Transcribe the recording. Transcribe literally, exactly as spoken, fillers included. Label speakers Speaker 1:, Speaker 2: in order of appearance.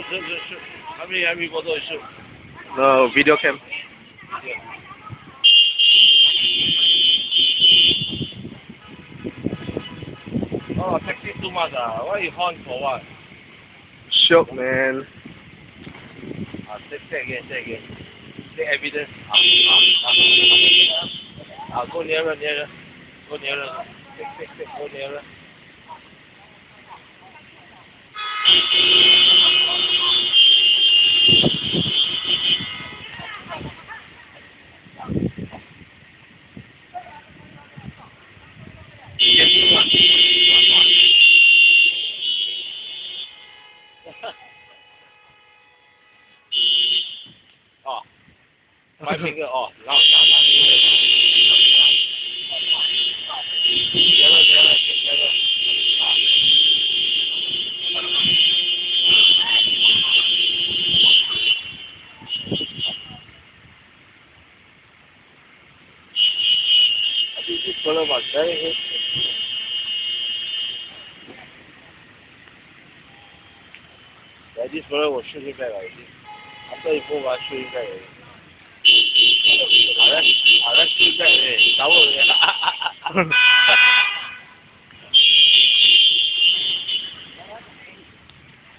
Speaker 1: shoot, shoot, shoot. How many, how many photos shoot?
Speaker 2: No, video cam.
Speaker 1: Yeah. Oh, taxi too much ah. Why you horn for what?
Speaker 2: Shook, man.
Speaker 1: Ah, take, take again, take again. Take evidence. Ah, ah, ah. Ah, go nearer, nearer. Go nearer. Take, take, take. Go nearer. Oh, my finger off. Now, now, now. Nearer, nearer, nearer. I think this fellow was very good. Yeah, this fellow will shoot him back already. After he move, I'll shoot him back already. I'll shoot him back already. Double already.